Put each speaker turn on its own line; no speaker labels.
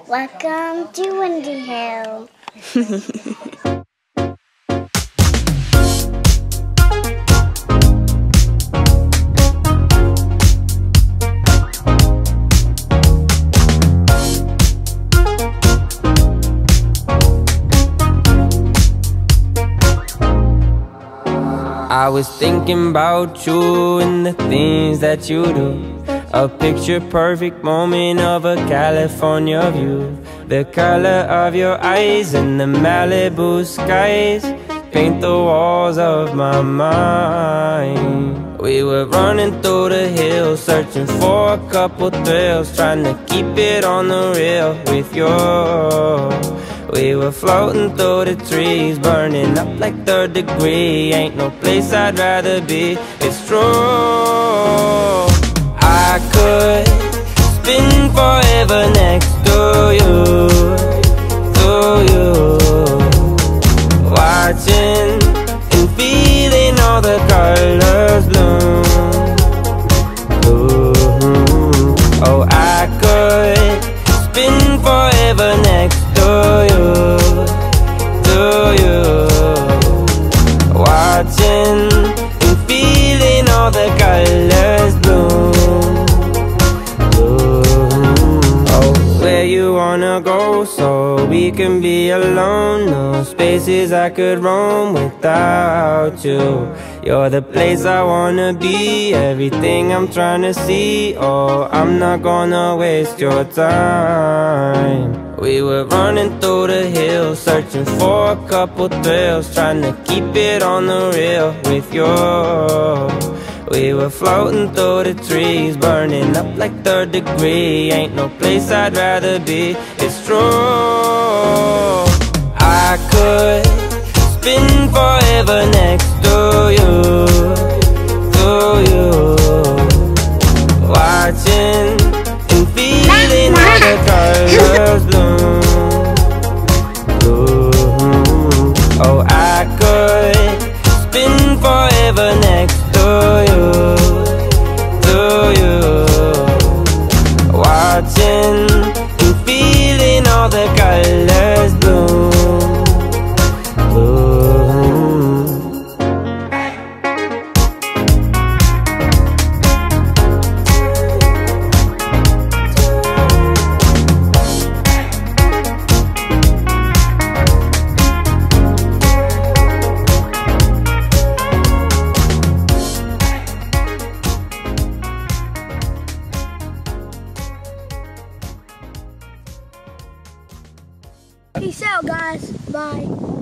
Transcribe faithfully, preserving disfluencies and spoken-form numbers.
Welcome to Windy Hill.
I was thinking about you and the things that you do. A picture perfect moment of a California view. The color of your eyes and the Malibu skies paint the walls of my mind. We were running through the hills, searching for a couple thrills, trying to keep it on the real with you. We were floating through the trees, burning up like third degree. Ain't no place I'd rather be, it's true. I could spin forever next to you, to you, watching and feeling all the colors bloom. Ooh. Oh, I could spin forever next to you, to you, watching and feeling all the colors bloom. Where you wanna go so we can be alone? No spaces I could roam without you. You're the place I wanna be, everything I'm trying to see. Oh, I'm not gonna waste your time. We were running through the hills, searching for a couple thrills, trying to keep it on the real with you. We were floating through the trees, burning up like third degree. Ain't no place I'd rather be, it's true. I could spin forever next to you, to you, watching and feeling all the colors bloom. Ooh. Oh, I could spin forever next to you, to you, watching and feeling all the colors bloom.
Peace out, guys. Bye.